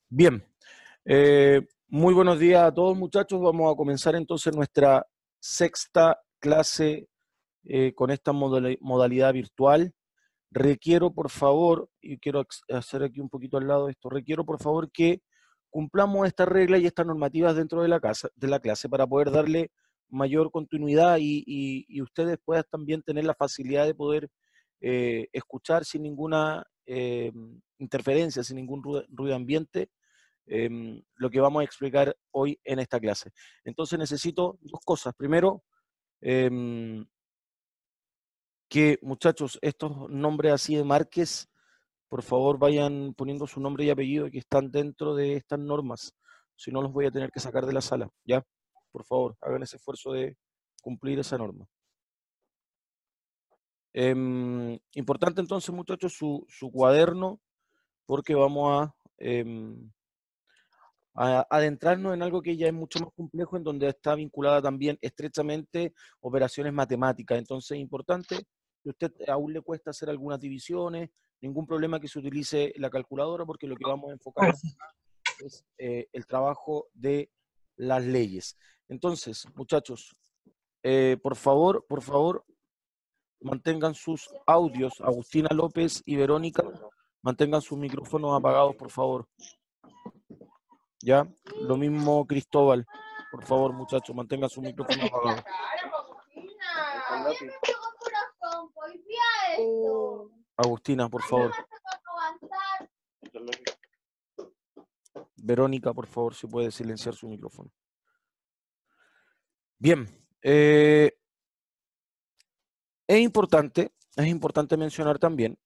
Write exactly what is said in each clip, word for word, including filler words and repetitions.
Bien, eh, muy buenos días a todos muchachos. Vamos a comenzar entonces nuestra sexta clase eh, con esta modali- modalidad virtual. Requiero por favor, y quiero ex- hacer aquí un poquito al lado de esto, requiero por favor que cumplamos estas reglas y estas normativas dentro de la, casa, de la clase para poder darle mayor continuidad y, y- y ustedes puedan también tener la facilidad de poder eh, escuchar sin ninguna eh, interferencia, sin ningún ruido, ruido ambiente eh, lo que vamos a explicar hoy en esta clase. Entonces necesito dos cosas. Primero, eh, que muchachos, estos nombres así de Márquez, por favor vayan poniendo su nombre y apellido que están dentro de estas normas. Si no, los voy a tener que sacar de la sala. ¿Ya? Por favor, hagan ese esfuerzo de cumplir esa norma. Eh, importante entonces, muchachos, su, su cuaderno, porque vamos a... Eh, a adentrarnos en algo que ya es mucho más complejo, en donde está vinculada también estrechamente operaciones matemáticas. Entonces es importante que a usted aún le cuesta hacer algunas divisiones, ningún problema que se utilice la calculadora, porque lo que vamos a enfocarnos es eh, el trabajo de las leyes. Entonces, muchachos, eh, por favor, por favor, mantengan sus audios, Agustina López y Verónica, mantengan sus micrófonos apagados, por favor. ¿Ya? Lo mismo Cristóbal. Por favor, muchachos, mantengan su micrófono apagado. Agustina, por favor. Verónica, por favor, si puede silenciar su micrófono. Bien. Eh, es importante, es importante mencionar también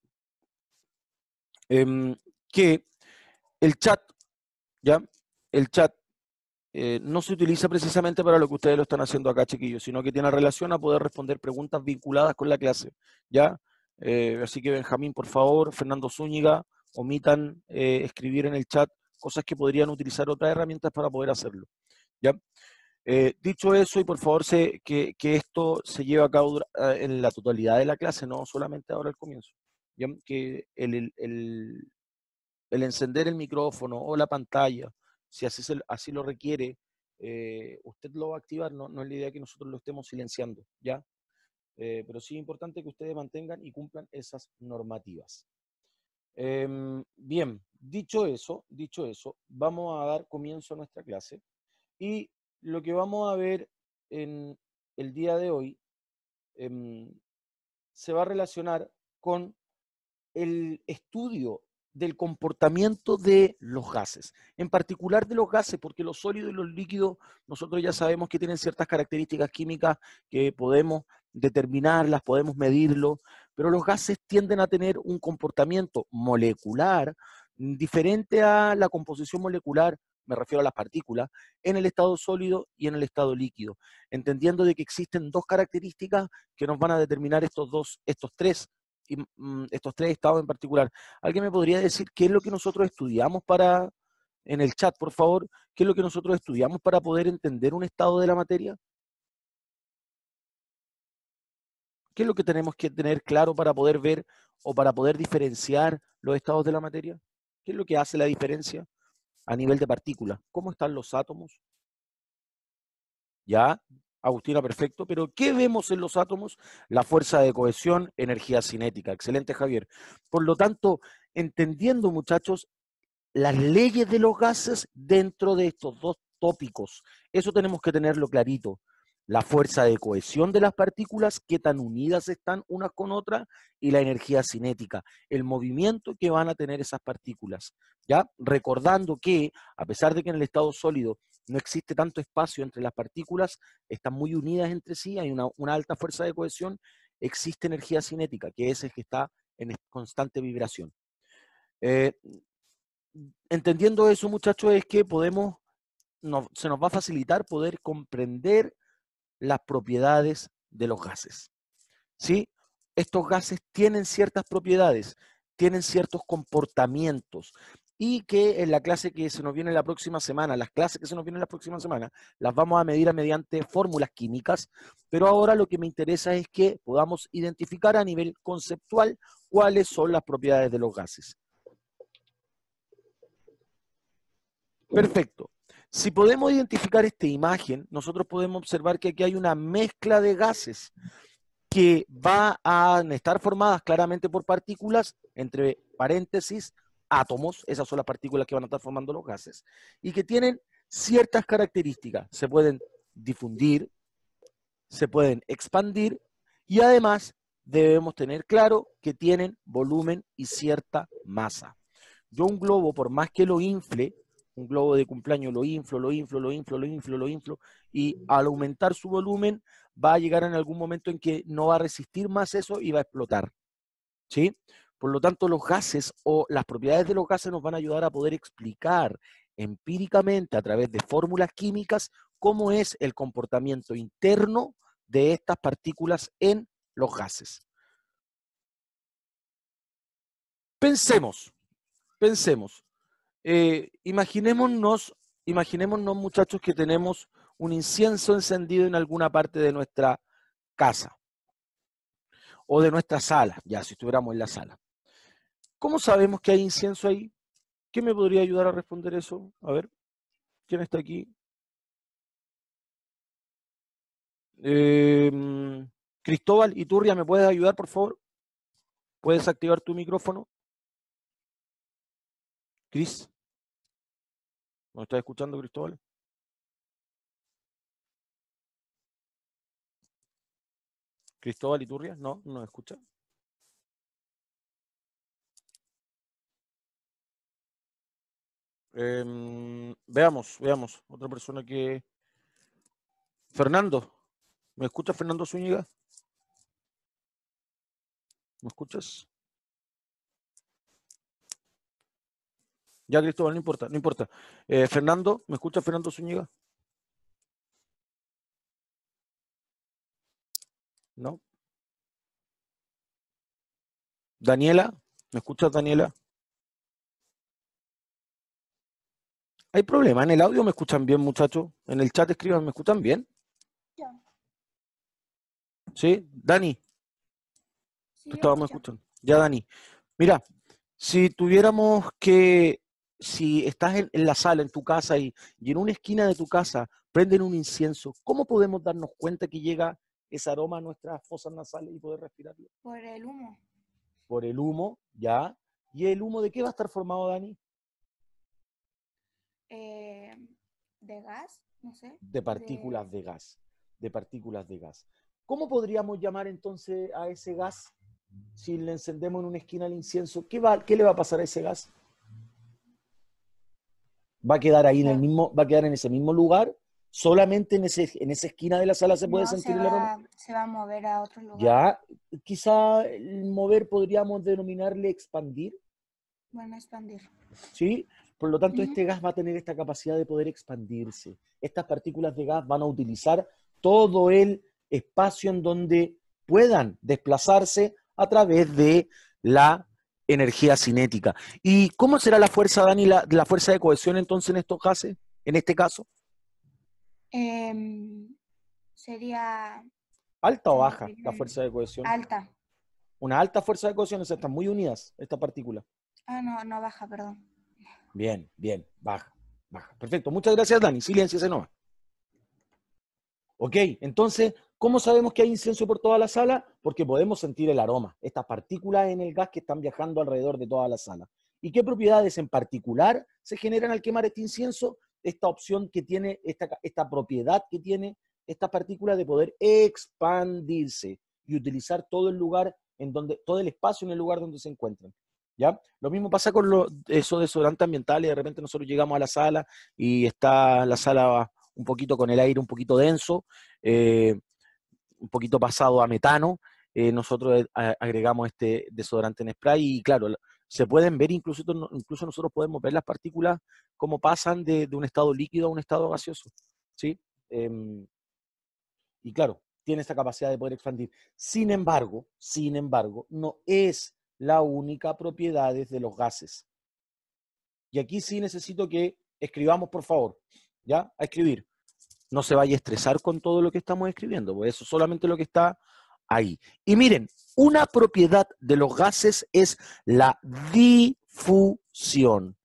eh, que el chat, ¿ya? El chat Eh, no se utiliza precisamente para lo que ustedes lo están haciendo acá, chiquillos, sino que tiene relación a poder responder preguntas vinculadas con la clase, ¿ya? Eh, así que Benjamín, por favor, Fernando Zúñiga, omitan eh, escribir en el chat cosas que podrían utilizar otras herramientas para poder hacerlo, ¿ya? Eh, dicho eso, y por favor se, que, que esto se lleve a cabo en la totalidad de la clase, no solamente ahora al comienzo, ¿ya? Que el, el, el, el encender el micrófono o la pantalla, si así, se, así lo requiere, eh, usted lo va a activar, no, no es la idea que nosotros lo estemos silenciando, ¿ya? Eh, pero sí es importante que ustedes mantengan y cumplan esas normativas. Eh, bien, dicho eso, dicho eso, vamos a dar comienzo a nuestra clase y lo que vamos a ver en el día de hoy eh, se va a relacionar con el estudio del comportamiento de los gases, en particular de los gases, porque los sólidos y los líquidos nosotros ya sabemos que tienen ciertas características químicas que podemos determinarlas, podemos medirlo, pero los gases tienden a tener un comportamiento molecular diferente a la composición molecular, me refiero a las partículas, en el estado sólido y en el estado líquido, entendiendo de que existen dos características que nos van a determinar estos dos, estos tres y, mm, estos tres estados en particular. ¿Alguien me podría decir qué es lo que nosotros estudiamos para, en el chat, por favor, qué es lo que nosotros estudiamos para poder entender un estado de la materia? ¿Qué es lo que tenemos que tener claro para poder ver o para poder diferenciar los estados de la materia? ¿Qué es lo que hace la diferencia a nivel de partículas? ¿Cómo están los átomos? ¿Ya? Agustina, perfecto. Pero ¿qué vemos en los átomos? La fuerza de cohesión, energía cinética. Excelente, Javier. Por lo tanto, entendiendo, muchachos, las leyes de los gases dentro de estos dos tópicos. Eso tenemos que tenerlo clarito. La fuerza de cohesión de las partículas, qué tan unidas están unas con otras, y la energía cinética, el movimiento que van a tener esas partículas. ¿Ya? Recordando que, a pesar de que en el estado sólido no existe tanto espacio entre las partículas, están muy unidas entre sí, hay una, una alta fuerza de cohesión, existe energía cinética, que es el que está en constante vibración. Eh, entendiendo eso, muchachos, es que podemos, no, se nos va a facilitar poder comprender las propiedades de los gases. ¿Sí? Estos gases tienen ciertas propiedades, tienen ciertos comportamientos, y que en la clase que se nos viene la próxima semana, las clases que se nos vienen la próxima semana, las vamos a medir mediante fórmulas químicas, pero ahora lo que me interesa es que podamos identificar a nivel conceptual cuáles son las propiedades de los gases. Perfecto. Si podemos identificar esta imagen, nosotros podemos observar que aquí hay una mezcla de gases que va a estar formadas claramente por partículas, entre paréntesis, átomos, esas son las partículas que van a estar formando los gases, y que tienen ciertas características. Se pueden difundir, se pueden expandir, y además debemos tener claro que tienen volumen y cierta masa. Yo un globo, por más que lo infle, un globo de cumpleaños lo inflo, lo inflo, lo inflo, lo inflo, lo inflo, y al aumentar su volumen va a llegar en algún momento en que no va a resistir más eso y va a explotar, ¿sí? Por lo tanto, los gases o las propiedades de los gases nos van a ayudar a poder explicar empíricamente a través de fórmulas químicas cómo es el comportamiento interno de estas partículas en los gases. Pensemos, pensemos. Eh, imaginémonos, imaginémonos, muchachos, que tenemos un incienso encendido en alguna parte de nuestra casa o de nuestra sala, ya si estuviéramos en la sala. ¿Cómo sabemos que hay incienso ahí? ¿Quién me podría ayudar a responder eso? A ver, ¿quién está aquí? Eh, Cristóbal Iturria, ¿me puedes ayudar, por favor? ¿Puedes activar tu micrófono? Cris, ¿me estás escuchando, Cristóbal? Cristóbal Iturria, no, no me escucha. Eh, veamos, veamos, otra persona que... Fernando, ¿me escuchas, Fernando Zúñiga? ¿Me escuchas? Ya, Cristóbal, no importa, no importa. Eh, Fernando, ¿me escuchas, Fernando Zúñiga? ¿No? Daniela, ¿me escuchas, Daniela? ¿Hay problema en el audio? ¿Me escuchan bien, muchachos? En el chat escriban, ¿me escuchan bien? Ya. ¿Sí? Dani, Sí, tú estábamos escucho. escuchando. Ya, Dani. Mira, si tuviéramos que, si estás en, en la sala, en tu casa, y, y en una esquina de tu casa prenden un incienso, ¿cómo podemos darnos cuenta que llega ese aroma a nuestras fosas nasales y poder respirarlo? Por el humo. Por el humo, ¿ya? ¿Y el humo de qué va a estar formado, Dani? Eh, de gas, no sé. De partículas De... de gas. De partículas de gas. ¿Cómo podríamos llamar entonces a ese gas si le encendemos en una esquina el incienso? ¿Qué, va, qué le va a pasar a ese gas? Va a quedar ahí en el se- mismo, va a quedar en ese mismo lugar, solamente en, ese, en esa esquina de la sala se puede No, se sentir el aroma. va, se va a mover a otro lugar. Ya, quizá el mover podríamos denominarle expandir, Van a expandir. ¿sí? Por lo tanto, Ujú. este gas va a tener esta capacidad de poder expandirse. Estas partículas de gas van a utilizar todo el espacio en donde puedan desplazarse a través de la energía cinética. ¿Y cómo será la fuerza, Dani, la, la fuerza de cohesión entonces en estos gases, en este caso? Em, sería ¿Alta o eh, baja la fuerza de cohesión? alta. Una alta fuerza de cohesión, o sea, están muy unidas estas partículas. Ah, no, no baja, perdón. Bien, bien, baja, baja. Perfecto, muchas gracias, Dani. Silencia, no. Ok, entonces, ¿cómo sabemos que hay incienso por toda la sala? Porque podemos sentir el aroma, estas partículas en el gas que están viajando alrededor de toda la sala. ¿Y qué propiedades en particular se generan al quemar este incienso? Esta opción que tiene, esta, esta propiedad que tiene esta partícula de poder expandirse y utilizar todo el lugar en donde, todo el espacio en el lugar donde se encuentran. ¿Ya? Lo mismo pasa con los, esos desodorantes ambientales. De repente nosotros llegamos a la sala y está la sala un poquito con el aire un poquito denso, eh, un poquito pasado a metano. Eh, nosotros agregamos este desodorante en spray y claro, se pueden ver, incluso, incluso nosotros podemos ver las partículas como pasan de, de un estado líquido a un estado gaseoso, ¿sí? Eh, y claro, tiene esta capacidad de poder expandir. Sin embargo, sin embargo, no es la única propiedad de los gases. Y aquí sí necesito que escribamos, por favor, ¿ya? A escribir. No se vaya a estresar con todo lo que estamos escribiendo, pues eso es solamente lo que está ahí. Y miren, una propiedad de los gases es la difusión.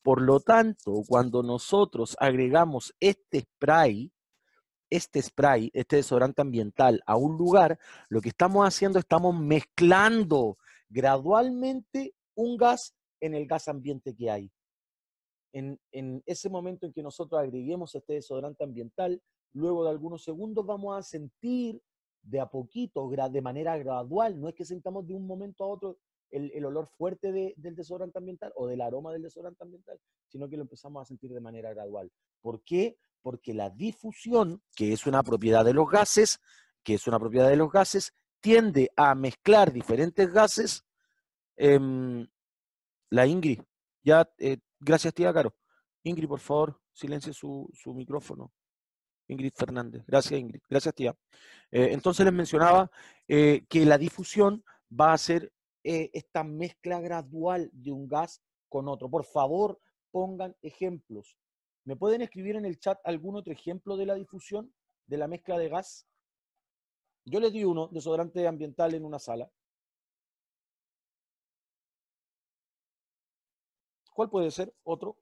Por lo tanto, cuando nosotros agregamos este spray, este spray, este desodorante ambiental a un lugar, lo que estamos haciendo, estamos mezclando gradualmente un gas en el gas ambiente que hay. En, en ese momento en que nosotros agreguemos este desodorante ambiental, luego de algunos segundos vamos a sentir de a poquito, de manera gradual, no es que sintamos de un momento a otro el, el olor fuerte de, del desodorante ambiental o del aroma del desodorante ambiental, sino que lo empezamos a sentir de manera gradual. ¿Por qué? Porque la difusión, que es una propiedad de los gases, que es una propiedad de los gases, tiende a mezclar diferentes gases. Eh, la Ingrid, ya, eh, gracias tía Caro. Ingrid, por favor, silencie su, su micrófono. Ingrid Fernández. Gracias, Ingrid. Gracias, tía. Eh, entonces les mencionaba eh, que la difusión va a ser eh, esta mezcla gradual de un gas con otro. Por favor, pongan ejemplos. ¿Me pueden escribir en el chat algún otro ejemplo de la difusión, de la mezcla de gas? Yo les di uno, desodorante ambiental en una sala. ¿Cuál puede ser? ¿Otro?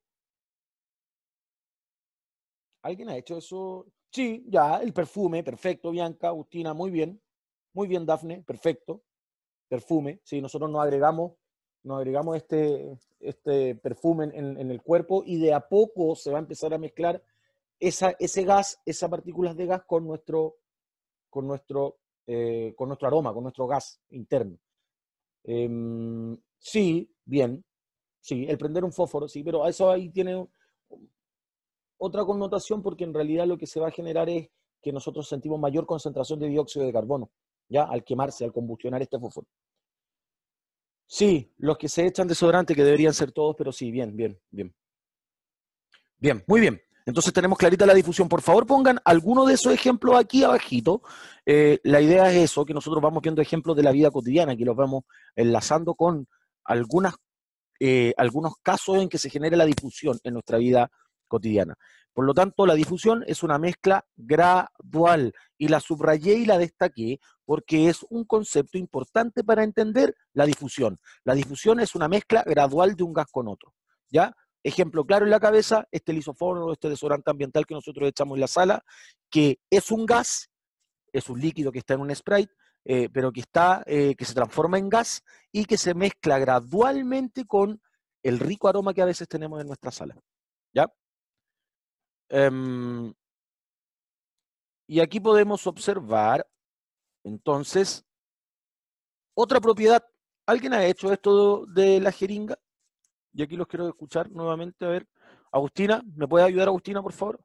¿Alguien ha hecho eso? Sí, ya, el perfume, perfecto, Bianca, Agustina, muy bien. Muy bien, Dafne, perfecto. Perfume, sí, nosotros nos agregamos, nos agregamos este, este perfume en, en el cuerpo y de a poco se va a empezar a mezclar esa, ese gas, esas partículas de gas con nuestro, con nuestro, eh, con nuestro aroma, con nuestro gas interno. Eh, sí, bien, sí, el prender un fósforo, sí, pero eso ahí tiene otra connotación porque en realidad lo que se va a generar es que nosotros sentimos mayor concentración de dióxido de carbono, ¿ya? Al quemarse, al combustionar este fósforo. Sí, los que se echan desodorante, que deberían ser todos, pero sí, bien, bien, bien. Bien, muy bien. Entonces tenemos clarita la difusión. Por favor, pongan alguno de esos ejemplos aquí abajito. Eh, la idea es eso, que nosotros vamos viendo ejemplos de la vida cotidiana, que los vamos enlazando con algunas, eh, algunos casos en que se genera la difusión en nuestra vida cotidiana. Por lo tanto, la difusión es una mezcla gradual y la subrayé y la destaqué porque es un concepto importante para entender la difusión. La difusión es una mezcla gradual de un gas con otro, ¿ya? Ejemplo claro en la cabeza, este lisoforo, este desodorante ambiental que nosotros echamos en la sala, que es un gas, es un líquido que está en un Sprite, eh, pero que, está, eh, que se transforma en gas y que se mezcla gradualmente con el rico aroma que a veces tenemos en nuestra sala, ¿ya? Um, y aquí podemos observar, entonces, otra propiedad. ¿Alguien ha hecho esto de la jeringa? Y aquí los quiero escuchar nuevamente. A ver, Agustina, ¿me puede ayudar Agustina, por favor?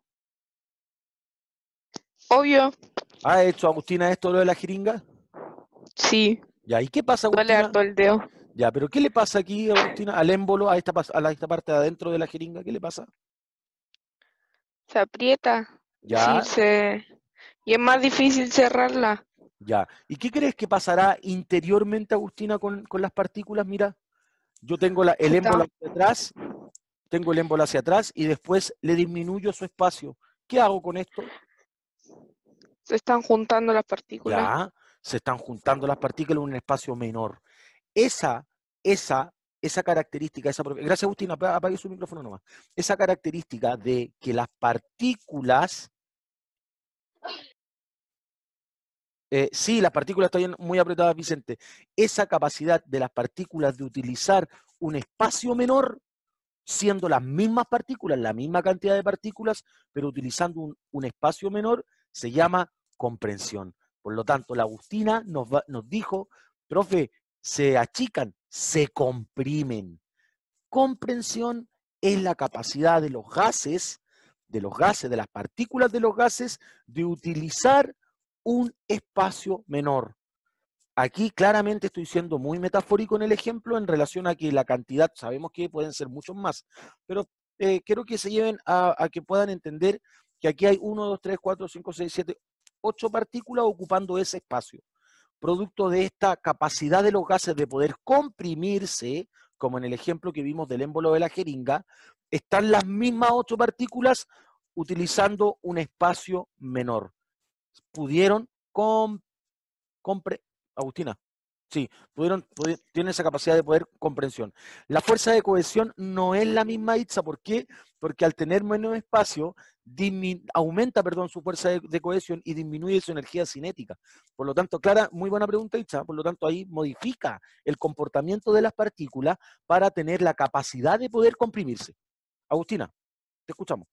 Obvio. ¿Ha hecho Agustina esto lo de la jeringa? Sí. Ya, ¿y qué pasa, Duele Agustina? harto el dedo. Ya, pero ¿qué le pasa aquí, Agustina, al émbolo, a esta, a la, esta parte de adentro de la jeringa? ¿Qué le pasa? Se aprieta. Ya. Sí, se... Y es más difícil cerrarla. Ya. ¿Y qué crees que pasará interiormente, Agustina, con, con las partículas? Mira, yo tengo la, el Se émbolo está- hacia atrás, tengo el émbolo hacia atrás y después le disminuyo su espacio. ¿Qué hago con esto? Se están juntando las partículas. Ya, se están juntando las partículas en un espacio menor. Esa, esa, esa característica, esa, gracias Agustina, apague su micrófono nomás. Esa característica de que las partículas, eh, sí, las partículas están muy apretadas, Vicente, esa capacidad de las partículas de utilizar un espacio menor, siendo las mismas partículas, la misma cantidad de partículas, pero utilizando un, un espacio menor, se llama comprensión. Por lo tanto, la Agustina nos, va, nos dijo, profe, se achican, se comprimen. Comprensión es la capacidad de los gases, de los gases, de las partículas de los gases, de utilizar un espacio menor. Aquí claramente estoy siendo muy metafórico en el ejemplo en relación a que la cantidad, sabemos que pueden ser muchos más, pero eh, quiero que se lleven a, a que puedan entender que aquí hay uno, dos, tres, cuatro, cinco, seis, siete, ocho partículas ocupando ese espacio. Producto de esta capacidad de los gases de poder comprimirse, como en el ejemplo que vimos del émbolo de la jeringa, están las mismas ocho partículas utilizando un espacio menor. Pudieron compre Agustina. Sí, pudieron, pudi- tienen esa capacidad de poder comprensión. La fuerza de cohesión no es la misma, Itza. ¿Por qué? Porque al tener menos espacio, dismi- aumenta, perdón, su fuerza de, de cohesión y disminuye su energía cinética. Por lo tanto, Clara, muy buena pregunta, Itza. Por lo tanto, ahí modifica el comportamiento de las partículas para tener la capacidad de poder comprimirse. Agustina, te escuchamos.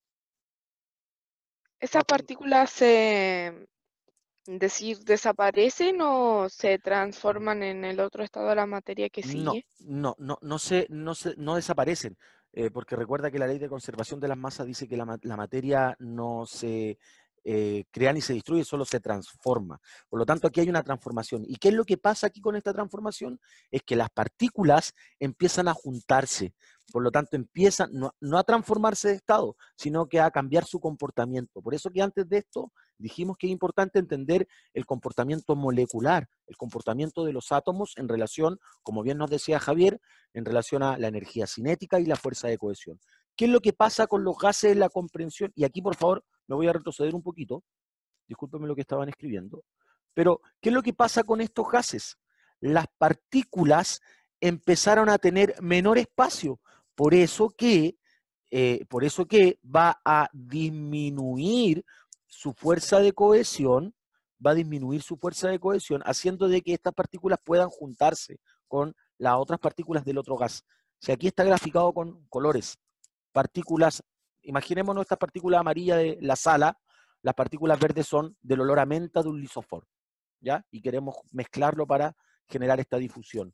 ¿Esas partículas se, decir, desaparecen o se transforman en el otro estado de la materia que No, sigue? no, no, no se, no se, no desaparecen, eh, porque recuerda que la ley de conservación de las masas dice que la, ma- la materia no se eh, crea ni se destruye, solo se transforma. Por lo tanto, aquí hay una transformación. ¿Y qué es lo que pasa aquí con esta transformación? Es que las partículas empiezan a juntarse. Por lo tanto, empiezan no, no a transformarse de estado, sino que a cambiar su comportamiento. Por eso que antes de esto dijimos que es importante entender el comportamiento molecular, el comportamiento de los átomos en relación, como bien nos decía Javier, en relación a la energía cinética y la fuerza de cohesión. ¿Qué es lo que pasa con los gases en la comprensión? Y aquí, por favor, me voy a retroceder un poquito. Discúlpenme lo que estaban escribiendo. Pero, ¿qué es lo que pasa con estos gases? Las partículas empezaron a tener menor espacio. Por eso que, eh, por eso que va a disminuir su fuerza de cohesión, va a disminuir su fuerza de cohesión, haciendo de que estas partículas puedan juntarse con las otras partículas del otro gas. Si aquí está graficado con colores, partículas, imaginémonos estas partículas amarillas de la sala, las partículas verdes son del olor a menta de un lisofor, ¿ya? Y queremos mezclarlo para generar esta difusión.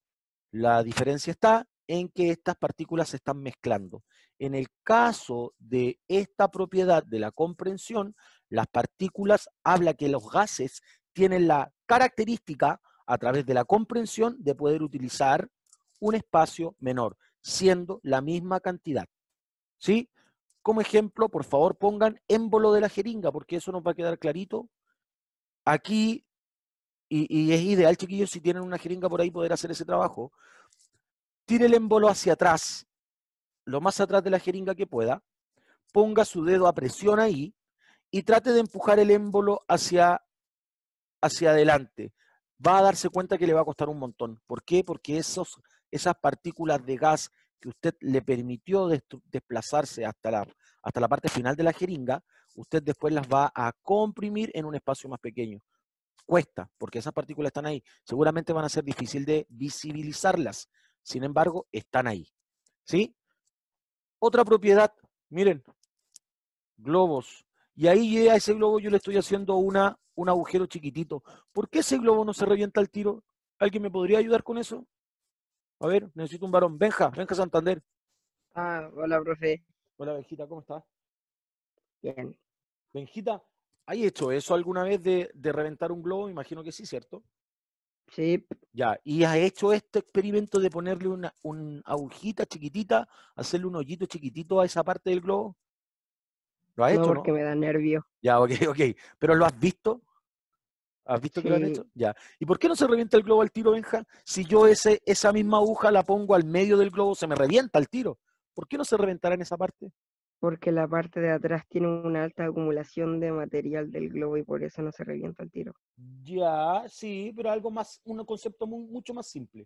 La diferencia está en que estas partículas se están mezclando. En el caso de esta propiedad de la comprensión, las partículas habla que los gases tienen la característica, a través de la comprensión, de poder utilizar un espacio menor, siendo la misma cantidad. ¿Sí? Como ejemplo, por favor, pongan émbolo de la jeringa, porque eso nos va a quedar clarito. Aquí, y, y es ideal, chiquillos, si tienen una jeringa por ahí, poder hacer ese trabajo. Tire el émbolo hacia atrás, lo más atrás de la jeringa que pueda, ponga su dedo a presión ahí y trate de empujar el émbolo hacia, hacia adelante. Va a darse cuenta que le va a costar un montón. ¿Por qué? Porque esos, esas partículas de gas que usted le permitió desplazarse hasta la, hasta la parte final de la jeringa, usted después las va a comprimir en un espacio más pequeño. Cuesta, porque esas partículas están ahí. Seguramente van a ser difícil de visibilizarlas. Sin embargo, están ahí. ¿Sí? Otra propiedad, miren, globos. Y ahí a ese globo yo le estoy haciendo una, un agujero chiquitito. ¿Por qué ese globo no se revienta al tiro? ¿Alguien me podría ayudar con eso? A ver, necesito un varón. Benja, Benja Santander. Ah, hola, profe. Hola, Benjita, ¿cómo estás? Bien. Benjita, ¿has hecho eso alguna vez de, de reventar un globo? Imagino que sí, ¿cierto? Sí, Ya, ¿y has hecho este experimento de ponerle una, una agujita chiquitita, hacerle un hoyito chiquitito a esa parte del globo? ¿Lo has no hecho, porque no? me da nervio. Ya, ok, ok. ¿Pero lo has visto? ¿Has visto que lo han Sí, hecho? Ya. ¿Y por qué no se revienta el globo al tiro, Benja? Si yo ese, esa misma aguja la pongo al medio del globo, se me revienta el tiro. ¿Por qué no se reventará en esa parte? porque la parte de atrás tiene una alta acumulación de material del globo y por eso no se revienta el tiro. Ya, sí, pero algo más, un concepto muy, mucho más simple.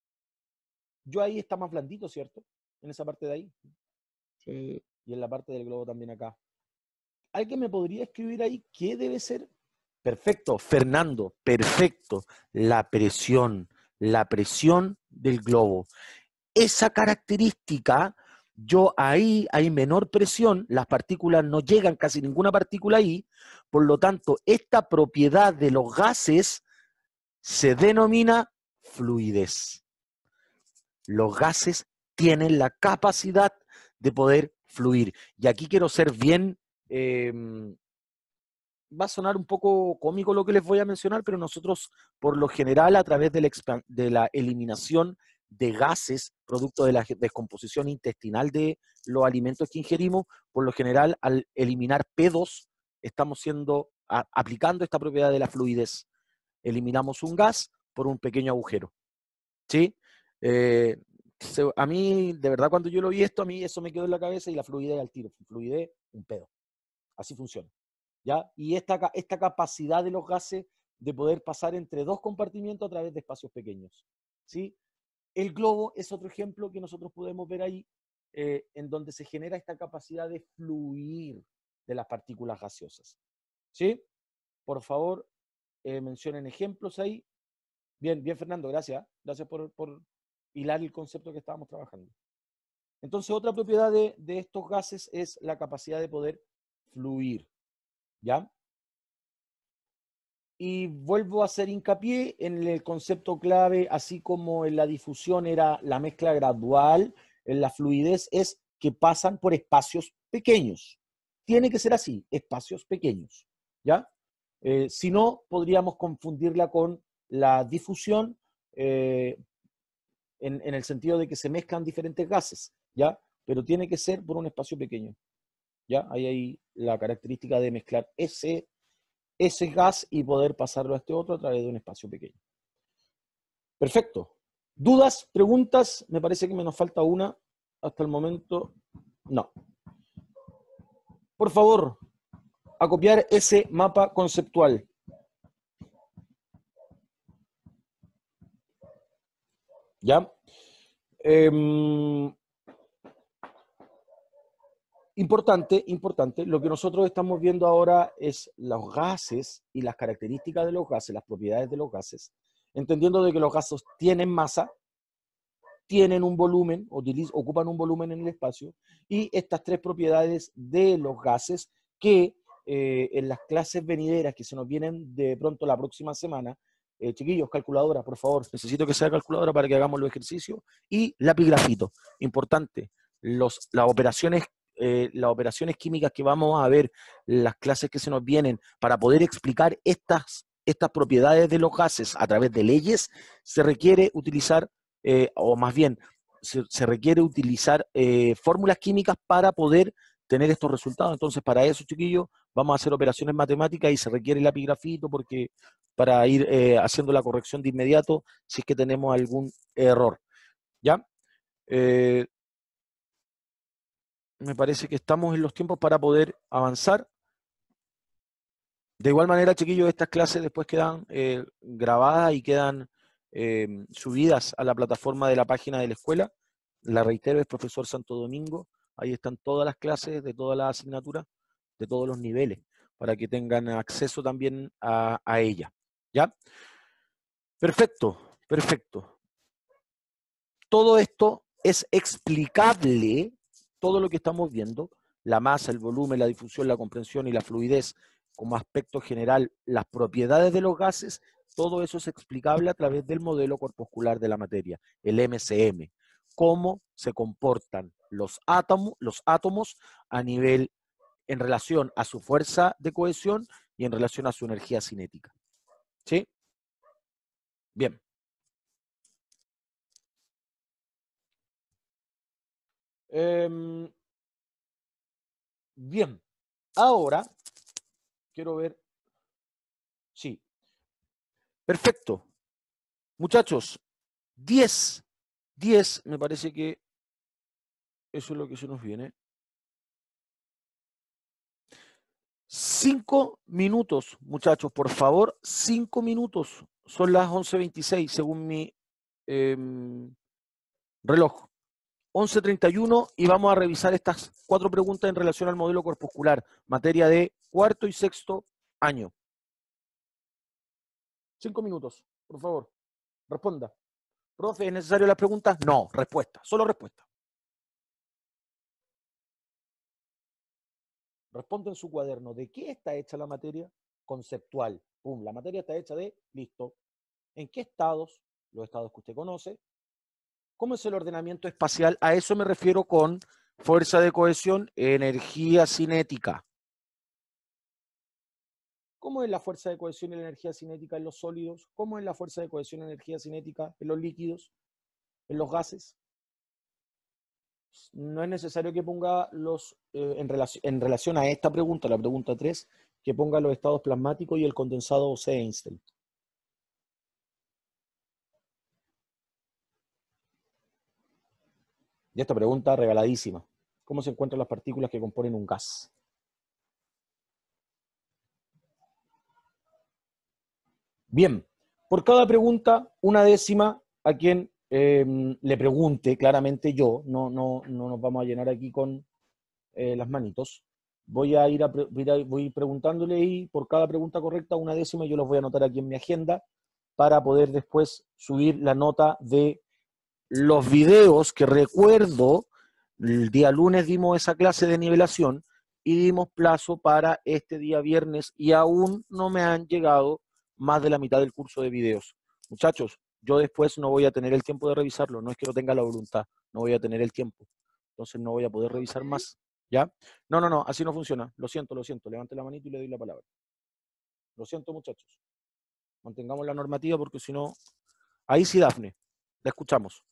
Yo ahí está más blandito, ¿cierto? En esa parte de ahí. Sí, Y en la parte del globo también acá. ¿Alguien me podría escribir ahí qué debe ser? Perfecto, Fernando, perfecto. La presión, la presión del globo. Esa característica, yo ahí hay menor presión, las partículas no llegan casi ninguna partícula ahí, por lo tanto, esta propiedad de los gases se denomina fluidez. Los gases tienen la capacidad de poder fluir. Y aquí quiero ser bien, eh, va a sonar un poco cómico lo que les voy a mencionar, pero nosotros, por lo general, a través de la, de la eliminación de gases, producto de la descomposición intestinal de los alimentos que ingerimos, por lo general, al eliminar pedos, estamos siendo, a, aplicando esta propiedad de la fluidez. Eliminamos un gas por un pequeño agujero. ¿Sí? Eh, se, a mí, de verdad, cuando yo lo vi esto, a mí eso me quedó en la cabeza y la fluidez al tiro. Fluidez, un pedo. Así funciona. ¿Ya? Y esta, esta capacidad de los gases de poder pasar entre dos compartimientos a través de espacios pequeños. ¿Sí? El globo es otro ejemplo que nosotros podemos ver ahí, eh, en donde se genera esta capacidad de fluir de las partículas gaseosas. ¿Sí? Por favor, eh, mencionen ejemplos ahí. Bien, bien, Fernando, gracias. Gracias por, por hilar el concepto que estábamos trabajando. Entonces, otra propiedad de, de estos gases es la capacidad de poder fluir. ¿Ya? Y vuelvo a hacer hincapié en el concepto clave, así como en la difusión era la mezcla gradual, en la fluidez es que pasan por espacios pequeños. Tiene que ser así, espacios pequeños. ¿Ya? Eh, si no, podríamos confundirla con la difusión eh, en, en el sentido de que se mezclan diferentes gases, ¿ya? Pero tiene que ser por un espacio pequeño. ¿Ya? Ahí hay la característica de mezclar ese ese gas y poder pasarlo a este otro a través de un espacio pequeño. Perfecto. ¿Dudas? ¿Preguntas? Me parece que me nos falta una. Hasta el momento, no. Por favor, a copiar ese mapa conceptual. ¿Ya? Eh, Importante, importante, lo que nosotros estamos viendo ahora es los gases y las características de los gases, las propiedades de los gases, entendiendo de que los gases tienen masa, tienen un volumen, ocupan un volumen en el espacio, y estas tres propiedades de los gases que eh, en las clases venideras que se nos vienen de pronto la próxima semana, eh, chiquillos, calculadora, por favor, necesito que sea calculadora para que hagamos los ejercicios, y lápiz grafito, importante, los, las operaciones Eh, las operaciones químicas que vamos a ver, las clases que se nos vienen, para poder explicar estas, estas propiedades de los gases a través de leyes, se requiere utilizar, eh, o más bien, se, se requiere utilizar eh, fórmulas químicas para poder tener estos resultados. Entonces, para eso, chiquillos, vamos a hacer operaciones matemáticas y se requiere el lápiz-grafito porque para ir eh, haciendo la corrección de inmediato si es que tenemos algún error. ¿Ya? Eh, Me parece que estamos en los tiempos para poder avanzar. De igual manera, chiquillos, estas clases después quedan eh, grabadas y quedan eh, subidas a la plataforma de la página de la escuela. La reitero, es Profesor Santo Domingo. Ahí están todas las clases de todas las asignaturas, de todos los niveles, para que tengan acceso también a, a ella. ¿Ya? Perfecto, perfecto. Todo esto es explicable, todo lo que estamos viendo, la masa, el volumen, la difusión, la comprensión y la fluidez, como aspecto general, las propiedades de los gases, todo eso es explicable a través del modelo corpuscular de la materia, el M C M. Cómo se comportan los átomos, los átomos a nivel, en relación a su fuerza de cohesión y en relación a su energía cinética. ¿Sí? Bien. Eh, bien. Ahora, quiero ver. Sí. Perfecto. Muchachos, diez. diez, me parece que eso es lo que se nos viene. Cinco minutos, muchachos, por favor. Cinco minutos. Son las once veintiséis, según mi eh, reloj. once treinta y uno y vamos a revisar estas cuatro preguntas en relación al modelo corpuscular, materia de cuarto y sexto año. Cinco minutos, por favor. Responda. Profe, ¿es necesario las preguntas? No, respuesta, solo respuesta. Responde en su cuaderno. ¿De qué está hecha la materia? Conceptual. Pum, la materia está hecha de, listo. ¿En qué estados? Los estados que usted conoce. ¿Cómo es el ordenamiento espacial? A eso me refiero con fuerza de cohesión, energía cinética. ¿Cómo es la fuerza de cohesión y la energía cinética en los sólidos? ¿Cómo es la fuerza de cohesión y energía cinética en los líquidos? ¿En los gases? No es necesario que ponga los, eh, en, relación, en relación a esta pregunta, la pregunta tres, que ponga los estados plasmáticos y el condensado Bose-Einstein. Y esta pregunta regaladísima. ¿Cómo se encuentran las partículas que componen un gas? Bien, por cada pregunta, una décima a quien eh, le pregunte, claramente yo, no, no, no nos vamos a llenar aquí con eh, las manitos. Voy a, ir a, voy a ir voy a ir preguntándole y por cada pregunta correcta, una décima, yo los voy a anotar aquí en mi agenda para poder después subir la nota de los videos que recuerdo, el día lunes dimos esa clase de nivelación y dimos plazo para este día viernes y aún no me han llegado más de la mitad del curso de videos. Muchachos, yo después no voy a tener el tiempo de revisarlo, no es que no tenga la voluntad, no voy a tener el tiempo, entonces no voy a poder revisar más, ¿ya? No, no, no, así no funciona, lo siento, lo siento, levante la manito y le doy la palabra. Lo siento, muchachos, mantengamos la normativa porque si no... Ahí sí, Dafne, la escuchamos.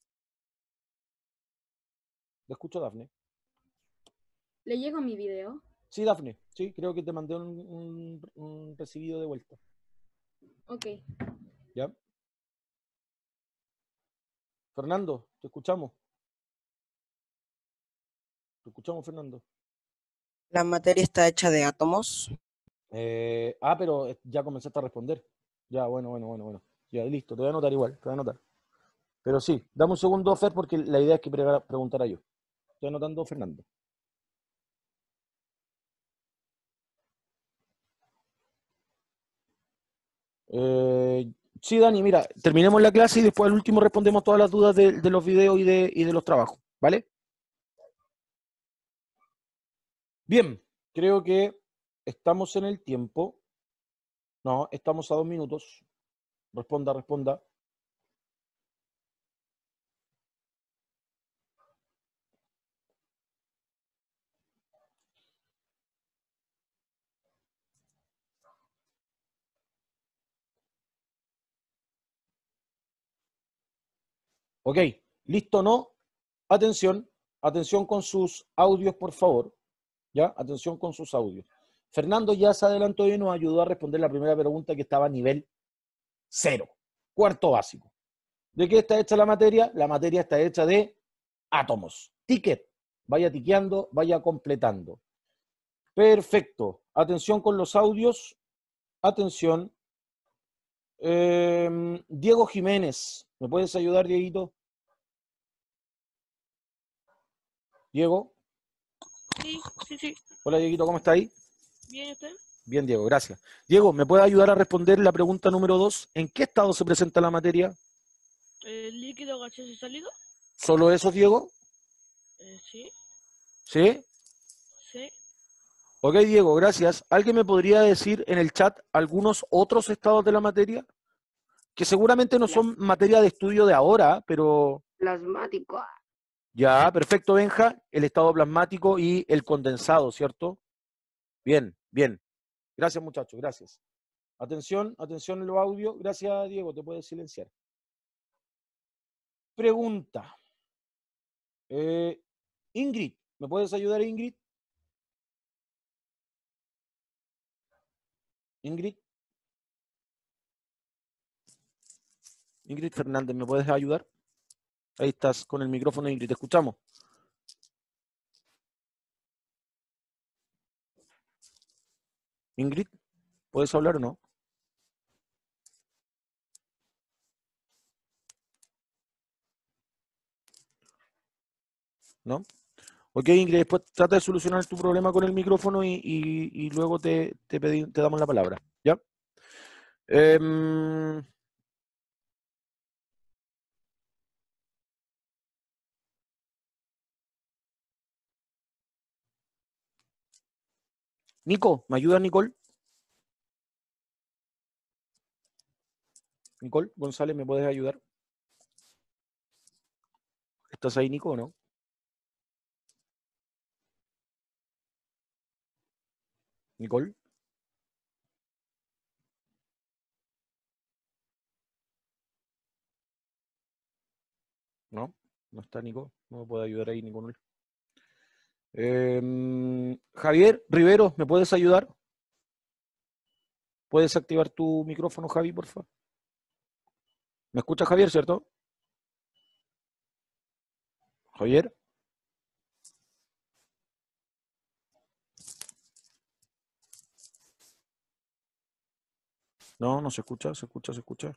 ¿La escucho, Dafne? ¿Le llegó mi video? Sí, Dafne, sí, creo que te mandé un, un, un recibido de vuelta. Ok. ¿Ya? Fernando, te escuchamos. Te escuchamos, Fernando. La materia está hecha de átomos. Eh, ah, pero ya comenzaste a responder. Ya, bueno, bueno, bueno, bueno. Ya, listo, te voy a anotar igual, te voy a anotar. Pero sí, dame un segundo, Fer, porque la idea es que pre preguntara yo. Estoy anotando, Fernando. Eh, sí, Dani, mira, terminemos la clase y después al último respondemos todas las dudas de, de los videos y de, y de los trabajos, ¿vale? Bien, creo que estamos en el tiempo. No, estamos a dos minutos. Responda, responda. Ok, listo, ¿no? Atención, atención con sus audios, por favor. ¿Ya? Atención con sus audios. Fernando ya se adelantó y nos ayudó a responder la primera pregunta que estaba a nivel cero, cuarto básico. ¿De qué está hecha la materia? La materia está hecha de átomos. Ticket. Vaya tiqueando, vaya completando. Perfecto. Atención con los audios. Atención. Eh, Diego Jiménez. ¿Me puedes ayudar, Dieguito? Diego. Sí, sí, sí. Hola, Dieguito, ¿cómo está ahí? Bien, ¿usted? Bien, Diego, gracias. Diego, ¿me puede ayudar a responder la pregunta número dos? ¿En qué estado se presenta la materia? ¿El líquido gaseoso sólido? ¿Solo eso, Diego? Eh, sí, ¿Sí? sí. Ok, Diego, gracias. ¿Alguien me podría decir en el chat algunos otros estados de la materia? Que seguramente no son materia de estudio de ahora, pero... Plasmático. Ya, perfecto, Benja. El estado plasmático y el condensado, ¿cierto? Bien, bien. Gracias, muchachos, gracias. Atención, atención en los audios. Gracias, Diego, te puedes silenciar. Pregunta. Eh, Ingrid, ¿me puedes ayudar, Ingrid? Ingrid. Ingrid Fernández, ¿me puedes ayudar? Ahí estás con el micrófono, Ingrid, te escuchamos. Ingrid, ¿puedes hablar o no? ¿No? Ok, Ingrid, después trata de solucionar tu problema con el micrófono y, y, y luego te, te, pedí, te damos la palabra. ¿Ya? Eh, Nico, ¿me ayuda, Nicole? Nicole González, ¿me puedes ayudar? ¿Estás ahí, Nico, o no? Nicole. No, no está Nico. No me puede ayudar ahí, Nicole. Eh, Javier Rivero, ¿me puedes ayudar? ¿Puedes activar tu micrófono, Javi, por favor? ¿Me escucha Javier, cierto? Javier. No, no se escucha, se escucha, se escucha.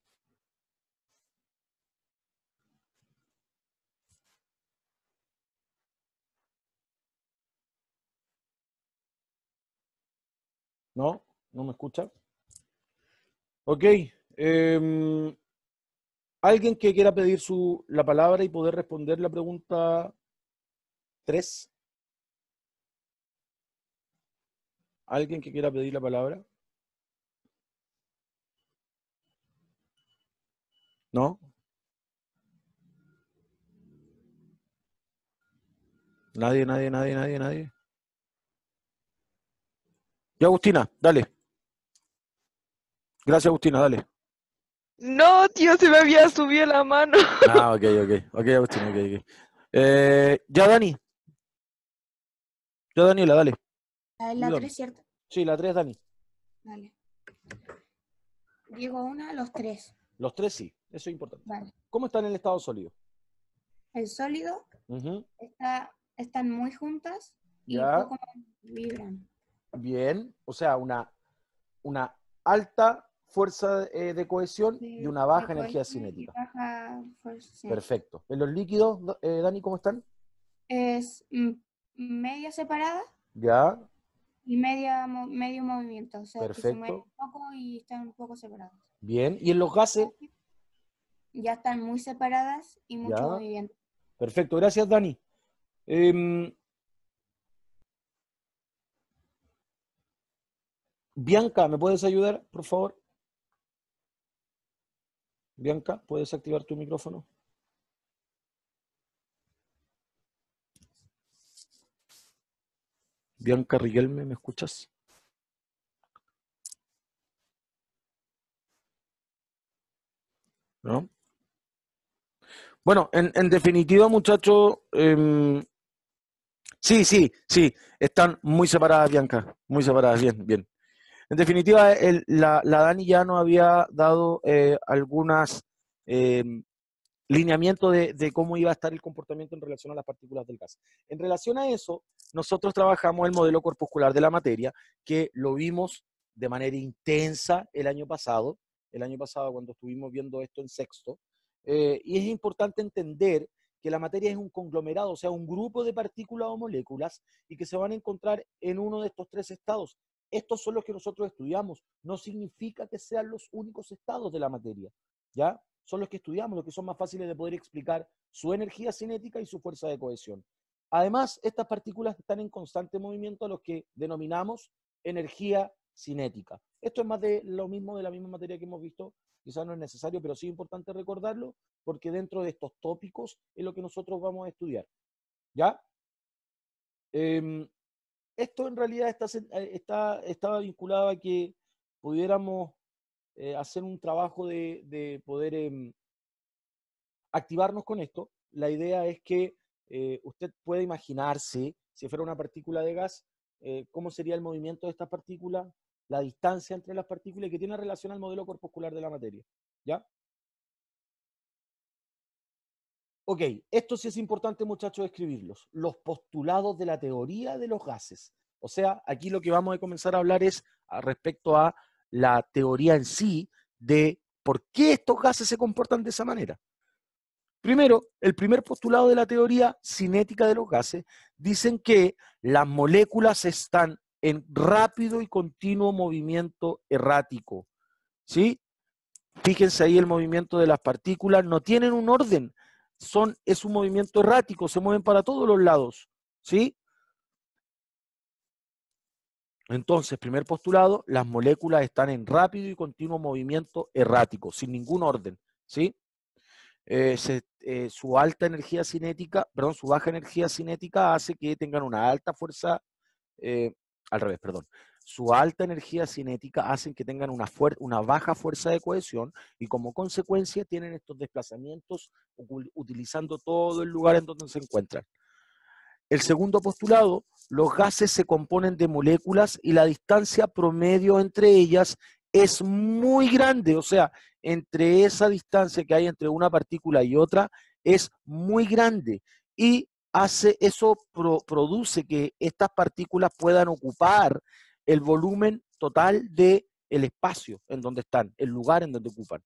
No, no me escucha. Ok. em, ¿Alguien que quiera pedir su, la palabra y poder responder la pregunta tres? ¿Alguien que quiera pedir la palabra? ¿No? Nadie, nadie, nadie, nadie, nadie. Ya, Agustina, dale. Gracias, Agustina, dale. No, tío, se me había subido la mano. Ah, ok, ok. Ok, Agustina, ok, ok. Eh, ya, Dani. Ya, Daniela, dale. La, la Dígame. tres, ¿cierto? Sí, la tres, Dani. Vale. Digo una, los tres. Los tres sí, eso es importante. Vale. ¿Cómo están en el estado sólido? El sólido Ujú. está, están muy juntas y Ya. poco más vibran. Bien, o sea, una, una alta fuerza eh, de cohesión De- y una baja de energía cohesión y cinética. baja fuerza, sí. Perfecto. ¿En los líquidos, eh, Dani, cómo están? Es mm, media separada Ya, y media, mo- medio movimiento. O sea, que se mueven perfecto. un poco y están un poco separadas. Bien. ¿Y en los gases? Ya están muy separadas y mucho Ya. movimiento. Perfecto, gracias, Dani. Em, Bianca, ¿me puedes ayudar, por favor? Bianca, ¿puedes activar tu micrófono? Bianca Riquelme, ¿me escuchas? ¿No? Bueno, en, en definitiva, muchachos, em, sí, sí, sí, están muy separadas, Bianca, muy separadas, bien, bien. En definitiva, el- la, la Dani ya nos había dado eh, algunas em, lineamientos de, de cómo iba a estar el comportamiento en relación a las partículas del gas. En relación a eso, nosotros trabajamos el modelo corpuscular de la materia, que lo vimos de manera intensa el año pasado, el año pasado cuando estuvimos viendo esto en sexto, eh, y es importante entender que la materia es un conglomerado, o sea, un grupo de partículas o moléculas, y que se van a encontrar en uno de estos tres estados. Estos son los que nosotros estudiamos, no significa que sean los únicos estados de la materia, ¿ya? Son los que estudiamos, los que son más fáciles de poder explicar su energía cinética y su fuerza de cohesión. Además, estas partículas están en constante movimiento a los que denominamos energía cinética. Esto es más de lo mismo, de la misma materia que hemos visto, quizás no es necesario, pero sí es importante recordarlo, porque dentro de estos tópicos es lo que nosotros vamos a estudiar. ¿Ya? Eh, esto en realidad está, está, estaba vinculado a que pudiéramos eh, hacer un trabajo de, de poder eh, activarnos con esto. La idea es que eh, usted puede imaginarse, si fuera una partícula de gas, eh, cómo sería el movimiento de estas partículas, la distancia entre las partículas, y que tiene relación al modelo corpuscular de la materia. ¿Ya? Ok, esto sí es importante, muchachos, escribirlos. Los postulados de la teoría de los gases. O sea, aquí lo que vamos a comenzar a hablar es a respecto a la teoría en sí de por qué estos gases se comportan de esa manera. Primero, el primer postulado de la teoría cinética de los gases dicen que las moléculas están en rápido y continuo movimiento errático. ¿Sí? Fíjense ahí el movimiento de las partículas, no tienen un orden, son, es un movimiento errático, se mueven para todos los lados. ¿Sí? Entonces, primer postulado, las moléculas están en rápido y continuo movimiento errático, sin ningún orden. ¿Sí? Eh, se, eh, su alta energía cinética, perdón, su baja energía cinética hace que tengan una alta fuerza, eh, al revés, perdón, su alta energía cinética hace que tengan una, una baja fuerza de cohesión y como consecuencia tienen estos desplazamientos utilizando todo el lugar en donde se encuentran. El segundo postulado, los gases se componen de moléculas y la distancia promedio entre ellas es muy grande, o sea, entre esa distancia que hay entre una partícula y otra es muy grande y hace, eso pro, produce que estas partículas puedan ocupar el volumen total de el espacio en donde están, el lugar en donde ocupan.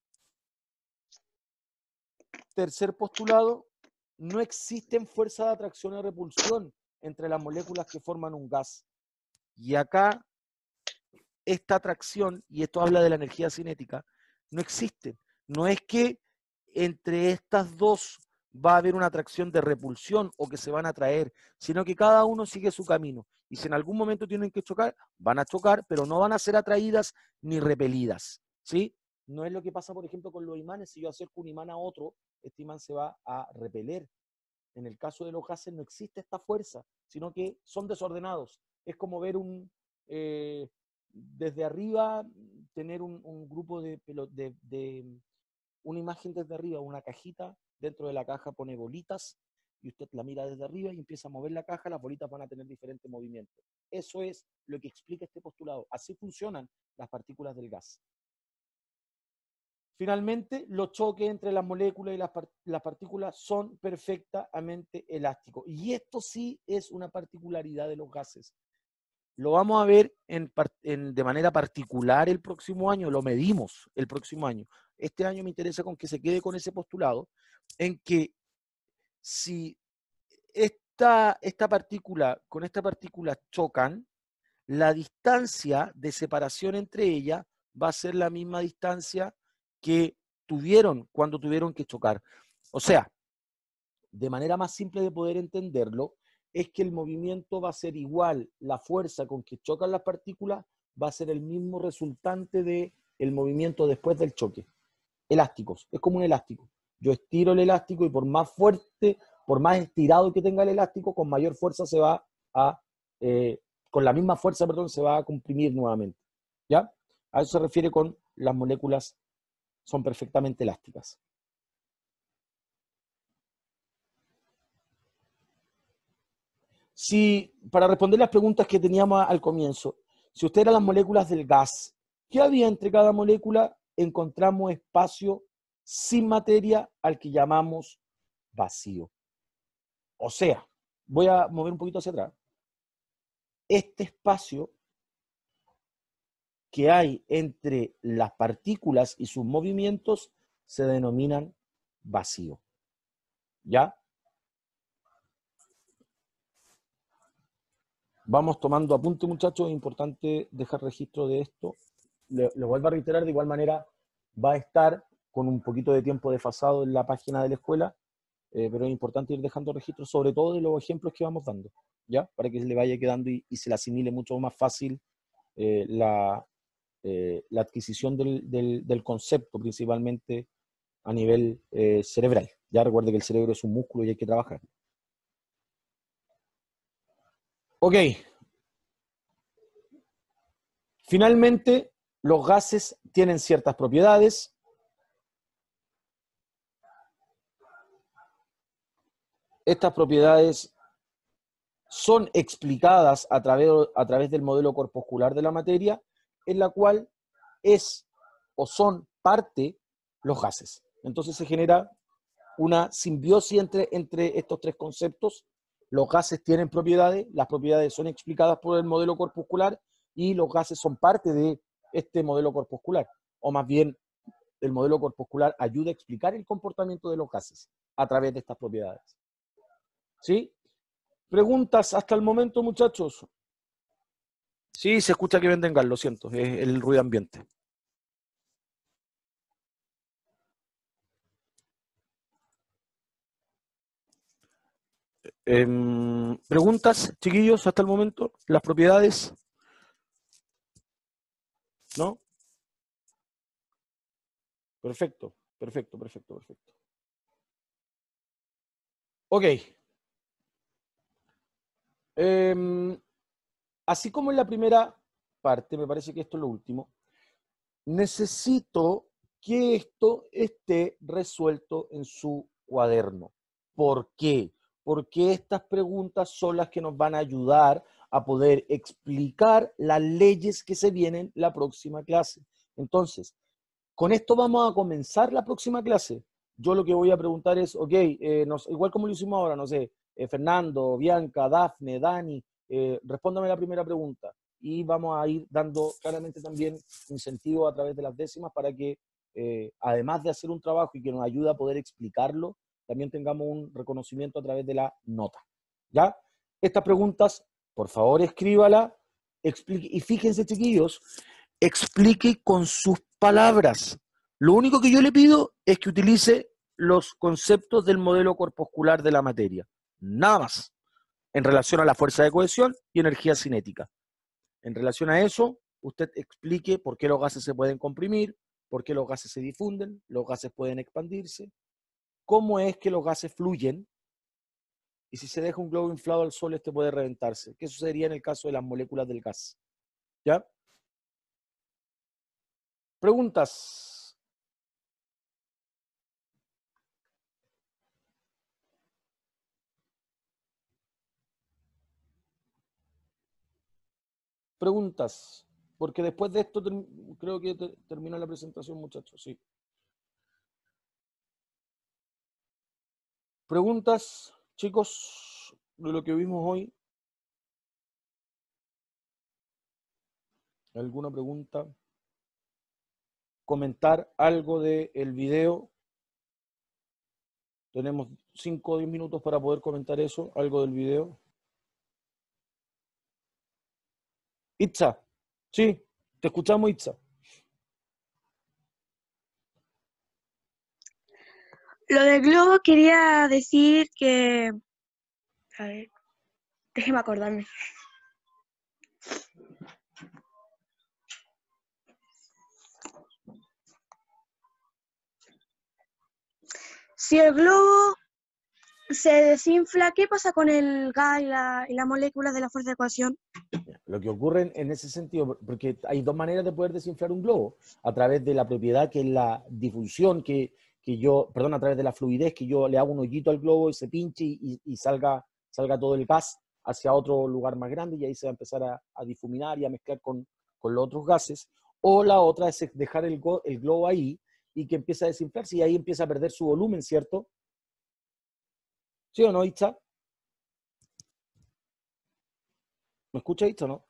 Tercer postulado, no existen fuerzas de atracción o repulsión entre las moléculas que forman un gas. Y acá, esta atracción, y esto habla de la energía cinética, no existe. No es que entre estas dos va a haber una atracción de repulsión o que se van a atraer, sino que cada uno sigue su camino. Y si en algún momento tienen que chocar, van a chocar, pero no van a ser atraídas ni repelidas, ¿sí? No es lo que pasa, por ejemplo, con los imanes. Si yo acerco un imán a otro, este imán se va a repeler. En el caso de los gases no existe esta fuerza, sino que son desordenados. Es como ver un, eh, desde arriba, tener un, un grupo de, de, de, una imagen desde arriba, una cajita, dentro de la caja pone bolitas, y usted la mira desde arriba y empieza a mover la caja, las bolitas van a tener diferentes movimientos. Eso es lo que explica este postulado. Así funcionan las partículas del gas. Finalmente, los choques entre las moléculas y las, part las partículas son perfectamente elásticos. Y esto sí es una particularidad de los gases. Lo vamos a ver en, en, de manera particular el próximo año, lo medimos el próximo año. Este año me interesa con que se quede con ese postulado, en que si esta, esta partícula con esta partícula chocan, la distancia de separación entre ellas va a ser la misma distancia que tuvieron cuando tuvieron que chocar. O sea, de manera más simple de poder entenderlo, es que el movimiento va a ser igual, la fuerza con que chocan las partículas va a ser el mismo resultante del movimiento después del choque. Elásticos, es como un elástico. Yo estiro el elástico y por más fuerte, por más estirado que tenga el elástico, con mayor fuerza se va a, eh, con la misma fuerza, perdón, se va a comprimir nuevamente. ¿Ya? A eso se refiere con las moléculas son perfectamente elásticas. Si, para responder las preguntas que teníamos al comienzo, si usted era las moléculas del gas, ¿qué había entre cada molécula? Encontramos espacio sin materia al que llamamos vacío. O sea, voy a mover un poquito hacia atrás. Este espacio que hay entre las partículas y sus movimientos se denominan vacío. ¿Ya? Vamos tomando apunte, muchachos, es importante dejar registro de esto. Le, le vuelvo a reiterar, de igual manera va a estar con un poquito de tiempo desfasado en la página de la escuela, eh, pero es importante ir dejando registro, sobre todo de los ejemplos que vamos dando, ¿ya? Para que se le vaya quedando y, y se le asimile mucho más fácil eh, la, eh, la adquisición del, del, del concepto, principalmente a nivel eh, cerebral. Ya recuerde que el cerebro es un músculo y hay que trabajar. Ok. Finalmente, los gases tienen ciertas propiedades. Estas propiedades son explicadas a través, a través del modelo corpuscular de la materia, en la cual es o son parte los gases. Entonces se genera una simbiosis entre, entre estos tres conceptos. Los gases tienen propiedades, las propiedades son explicadas por el modelo corpuscular y los gases son parte de este modelo corpuscular. O más bien, el modelo corpuscular ayuda a explicar el comportamiento de los gases a través de estas propiedades. ¿Sí? ¿Preguntas hasta el momento, muchachos? Sí, se escucha que venden gas, lo siento, es el ruido ambiente. Eh, ¿Preguntas, chiquillos, hasta el momento? ¿Las propiedades? ¿No? Perfecto, perfecto, perfecto, perfecto. Ok. Eh, así como en la primera parte, me parece que esto es lo último, necesito que esto esté resuelto en su cuaderno. ¿Por qué? Porque estas preguntas son las que nos van a ayudar a poder explicar las leyes que se vienen la próxima clase. Entonces, con esto vamos a comenzar la próxima clase. Yo lo que voy a preguntar es, ok, eh, nos, igual como lo hicimos ahora, no sé, eh, Fernando, Bianca, Dafne, Dani, eh, respóndame la primera pregunta. y vamos a ir dando claramente también incentivos a través de las décimas para que, eh, además de hacer un trabajo y que nos ayude a poder explicarlo, también tengamos un reconocimiento a través de la nota. ¿Ya? Estas preguntas, por favor, escríbala, explique, y fíjense, chiquillos, explique con sus palabras. Lo único que yo le pido es que utilice los conceptos del modelo corpuscular de la materia. Nada más. En relación a la fuerza de cohesión y energía cinética. En relación a eso, usted explique por qué los gases se pueden comprimir, por qué los gases se difunden, los gases pueden expandirse, cómo es que los gases fluyen, y si se deja un globo inflado al sol, este puede reventarse. ¿Qué sucedería en el caso de las moléculas del gas? ¿Ya? Preguntas. Preguntas. Porque después de esto creo que te termina la presentación, muchachos. Sí. Preguntas, chicos, de lo que vimos hoy. ¿Alguna pregunta? Comentar algo del video. Tenemos cinco o diez minutos para poder comentar eso, algo del video. Itza, sí, te escuchamos, Itza. Lo del globo quería decir que... A ver, déjeme acordarme. Si el globo se desinfla, ¿qué pasa con el gas y la, y la molécula de la fuerza de cohesión? Lo que ocurre en ese sentido, porque hay dos maneras de poder desinflar un globo, a través de la propiedad que es la difusión, que, que yo, perdón, a través de la fluidez, que yo le hago un hoyito al globo y se pinche y, y salga, salga todo el gas hacia otro lugar más grande y ahí se va a empezar a, a difuminar y a mezclar con, con los otros gases. O la otra es dejar el, el globo ahí y que empiece a desinflarse y ahí empieza a perder su volumen, ¿cierto? ¿Sí o no, Itza? ¿Me escucha, Itza o no?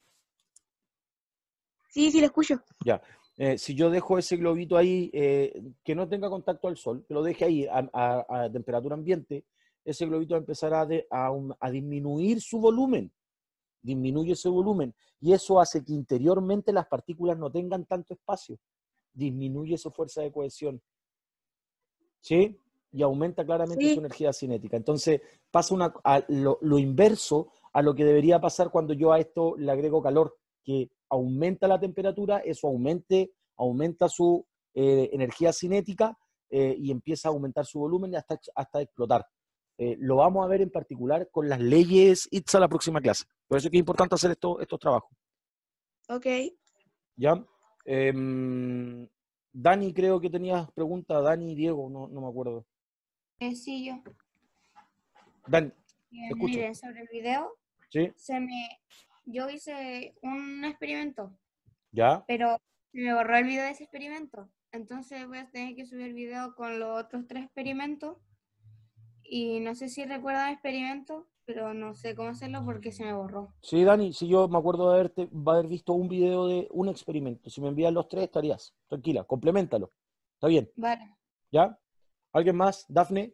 Sí, sí, lo escucho. Ya. Eh, si yo dejo ese globito ahí, eh, que no tenga contacto al sol, que lo deje ahí a, a, a temperatura ambiente, ese globito va a empezar a, de, a, a disminuir su volumen. Disminuye ese volumen. Y eso hace que interiormente las partículas no tengan tanto espacio. Disminuye su fuerza de cohesión. ¿Sí? Y aumenta claramente Sí. su energía cinética. Entonces pasa una, a lo, lo inverso a lo que debería pasar cuando yo a esto le agrego calor, que aumenta la temperatura, eso aumente, aumenta su eh, energía cinética eh, y empieza a aumentar su volumen hasta, hasta explotar. Eh, lo vamos a ver en particular con las leyes I T S A la próxima clase. Por eso es que es importante hacer esto, estos trabajos. Ok. ¿Ya? Eh, Dani, creo que tenías preguntas. Dani y Diego, no, no me acuerdo. Eh, sí, yo. Dani, Bien, escucho. miren, sobre el video, ¿Sí? se me, yo hice un experimento, ¿Ya? pero se me borró el video de ese experimento. Entonces voy a tener que subir el video con los otros tres experimentos. Y no sé si recuerdan el experimento, pero no sé cómo hacerlo porque se me borró. Sí, Dani, si yo me acuerdo de haberte, haber visto un video de un experimento. Si me envían los tres, estarías. Tranquila, compleméntalo. Está bien. Vale. ¿Ya? ¿Alguien más? ¿Dafne?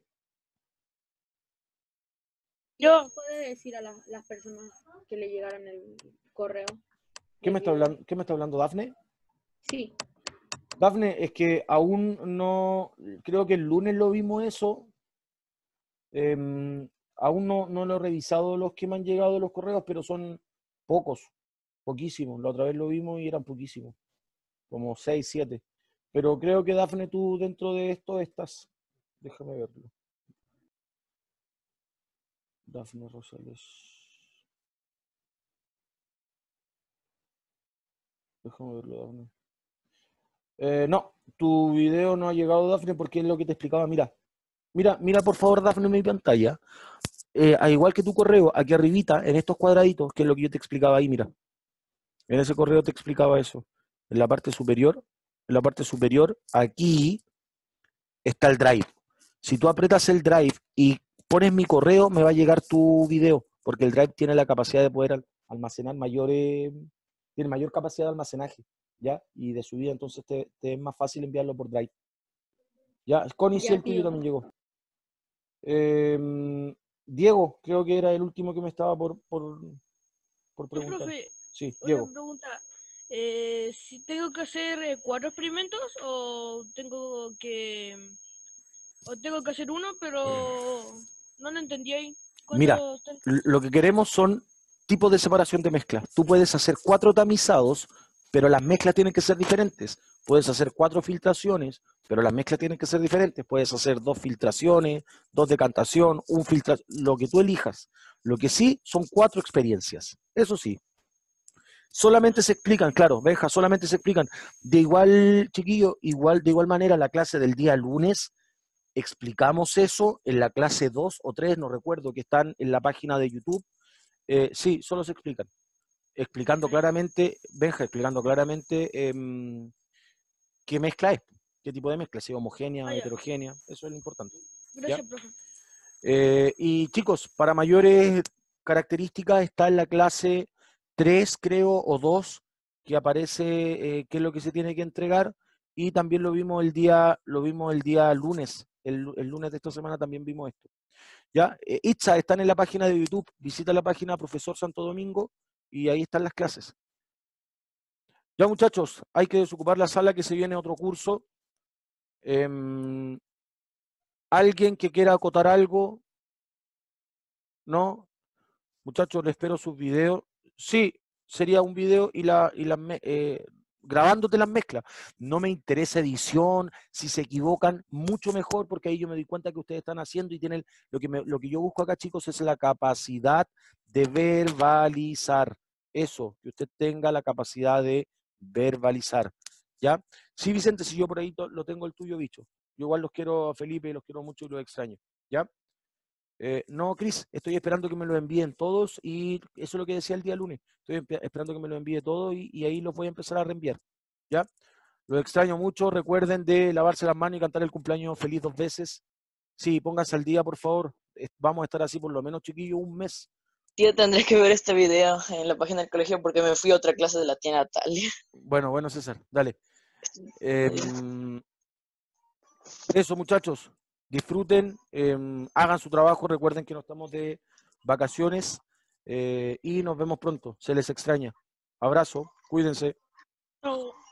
Yo, ¿Puede decir a la- las personas que le llegaron el correo? ¿Qué me, del está video? hablando, ¿Qué me está hablando Dafne? Sí. Dafne, es que aún no, creo que el lunes lo vimos eso. Eh, aún no, no lo he revisado los que me han llegado los correos, pero son pocos, poquísimos. La otra vez lo vimos y eran poquísimos, como seis, siete. Pero creo que Dafne, tú dentro de esto estás. Déjame verlo. Dafne Rosales. Déjame verlo, Dafne. Eh, no, tu video no ha llegado, Dafne, porque es lo que te explicaba. Mira, mira, mira por favor, Dafne, mi pantalla. Eh, al igual que tu correo, aquí arribita, en estos cuadraditos, que es lo que yo te explicaba ahí, mira. En ese correo te explicaba eso. En la parte superior, en la parte superior, aquí está el drive. Si tú aprietas el drive y pones mi correo, me va a llegar tu video, porque el drive tiene la capacidad de poder almacenar mayores, tiene mayor capacidad de almacenaje, ¿ya? Y de subida, entonces te, te es más fácil enviarlo por Drive. Ya, Connie, sí, Ya, el tuyo tío. también llegó. Em, Diego, creo que era el último que me estaba por, por, por Sí, preguntar. profe, Sí, una Diego. pregunta. Eh, si tengo que hacer eh, cuatro experimentos o tengo que o tengo que hacer uno, pero no lo entendí ahí. Mira, ¿Cuántos ten- l- lo que queremos son tipos de separación de mezcla. Tú puedes hacer cuatro tamizados, pero las mezclas tienen que ser diferentes. Puedes hacer cuatro filtraciones, pero las mezclas tienen que ser diferentes. Puedes hacer dos filtraciones, dos decantación, un filtra, lo que tú elijas. Lo que sí son cuatro experiencias. Eso sí. Solamente se explican, claro, Benja, solamente se explican. De igual, chiquillo, igual, de igual manera la clase del día lunes explicamos eso en la clase dos o tres, no recuerdo, que están en la página de YouTube. Eh, sí, solo se explican. Explicando claramente, Benja, explicando claramente em, qué mezcla es, qué tipo de mezcla, si es homogénea, Ah, ya. heterogénea, eso es lo importante. ¿Ya? Gracias, profe. Eh, y chicos, para mayores características está en la clase tres, creo, o dos, que aparece eh, qué es lo que se tiene que entregar. Y también lo vimos el día, lo vimos el día lunes. El, el lunes de esta semana también vimos esto. ¿Ya? Eh, Itza, están en la página de YouTube. Visita la página Profesor Santo Domingo y ahí están las clases. Ya, muchachos, hay que desocupar la sala que se viene otro curso. Em, ¿Alguien que quiera acotar algo? ¿No? Muchachos, les espero sus videos. Sí, sería un video y la, y la eh, grabándote las mezclas. No me interesa edición, si se equivocan, mucho mejor, porque ahí yo me doy cuenta que ustedes están haciendo y tienen, lo que, me, lo que yo busco acá, chicos, es la capacidad de verbalizar. Eso, que usted tenga la capacidad de verbalizar. ¿Ya? Sí, Vicente, si yo por ahí to- lo tengo el tuyo, bicho. Yo igual los quiero a Felipe, los quiero mucho y los extraño. ¿Ya? Eh, no, Cris, estoy esperando que me lo envíen todos y eso es lo que decía el día lunes. Estoy empe- esperando que me lo envíe todo y, y ahí los voy a empezar a reenviar. ¿Ya? Los extraño mucho. Recuerden de lavarse las manos y cantar el cumpleaños feliz dos veces. Sí, pónganse al día, por favor. Es- Vamos a estar así por lo menos, chiquillos, un mes. Tío, tendré que ver este video en la página del colegio porque me fui a otra clase de la tía Natalia. Bueno, bueno, César, dale. Em, eso, muchachos. Disfruten, em, hagan su trabajo. Recuerden que no estamos de vacaciones eh, y nos vemos pronto. Se les extraña. Abrazo, cuídense. Chao.